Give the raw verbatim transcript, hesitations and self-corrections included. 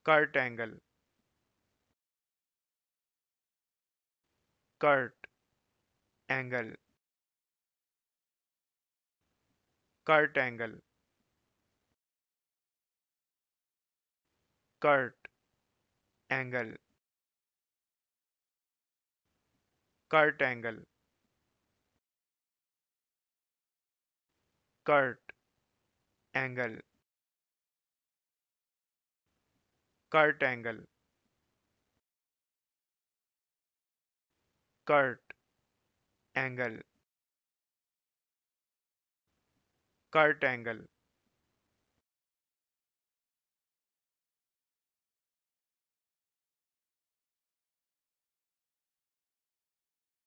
Curt angle. Curt angle. Curt angle. Curt angle. Curt angle. Curt angle. Curt angle. Curt angle. Curt angle.